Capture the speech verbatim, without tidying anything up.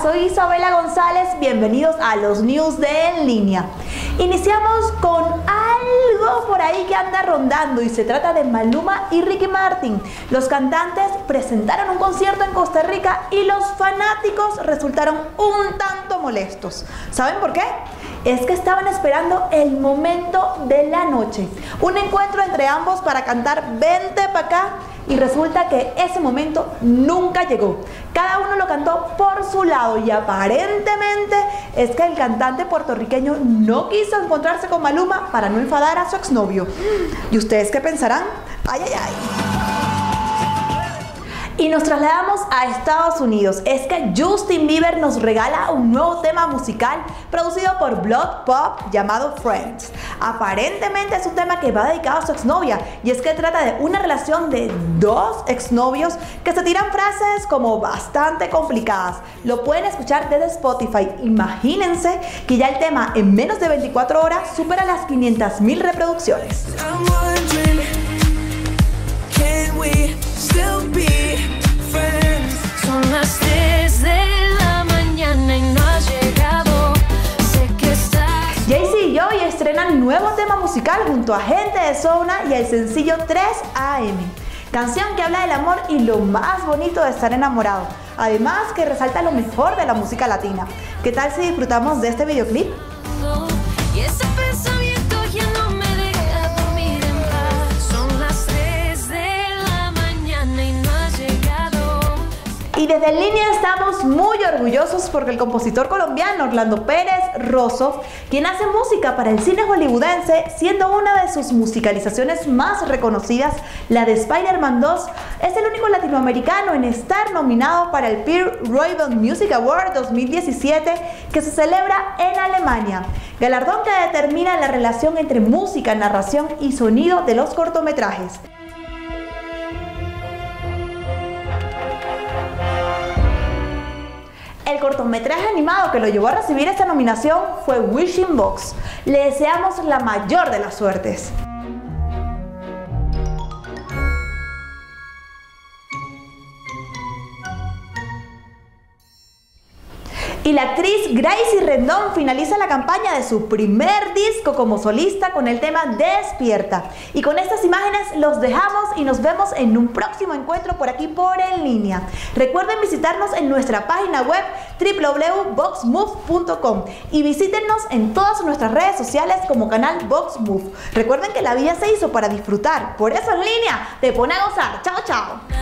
soy Isabela González, bienvenidos a los news de En Línea. Iniciamos con algo por ahí que anda rondando y se trata de Maluma y Ricky Martin. Los cantantes presentaron un concierto en Costa Rica y los fanáticos resultaron un tanto molestos. ¿Saben por qué? Es que estaban esperando el momento de la noche, un encuentro entre ambos para cantar Vente pa' acá, y resulta que ese momento nunca llegó. Cada uno lo cantó por su lado y aparentemente es que el cantante puertorriqueño no quiso encontrarse con Maluma para no enfadar a su exnovio. ¿Y ustedes qué pensarán? ¡Ay, ay, ay! Y nos trasladamos a Estados Unidos. Es que Justin Bieber nos regala un nuevo tema musical producido por Blood Pop llamado Friends. Aparentemente es un tema que va dedicado a su exnovia, y es que trata de una relación de dos exnovios que se tiran frases como bastante complicadas. Lo pueden escuchar desde Spotify. Imagínense que ya el tema en menos de veinticuatro horas supera las quinientas mil reproducciones. Son las tres de la mañana y no has llegado. Sé que estás. Jay-Z y Joey estrenan nuevo tema musical junto a Gente de Zona y el sencillo tres A M. Canción que habla del amor y lo más bonito de estar enamorado. Además que resalta lo mejor de la música latina. ¿Qué tal si disfrutamos de este videoclip? Y ese pensamiento ya no me deja dormir en paz. Son las tres de la mañana y no has llegado. Y desde En Línea estamos muy orgullosos porque el compositor colombiano Orlando Pérez Rosso, quien hace música para el cine hollywoodense, siendo una de sus musicalizaciones más reconocidas, la de Spider-Man dos, es el único latinoamericano en estar nominado para el Peer Raven Music Award dos mil diecisiete, que se celebra en Alemania, galardón que determina la relación entre música, narración y sonido de los cortometrajes. El cortometraje animado que lo llevó a recibir esta nominación fue Wishing Box. Le deseamos la mayor de las suertes. Y la actriz Gracie Rendón finaliza la campaña de su primer disco como solista con el tema Despierta. Y con estas imágenes los dejamos y nos vemos en un próximo encuentro por aquí por En Línea. Recuerden visitarnos en nuestra página web w w w punto vox move punto com y visítenos en todas nuestras redes sociales como canal Vox Move. Recuerden que la vida se hizo para disfrutar, por eso En Línea te pone a gozar. ¡Chao, chao!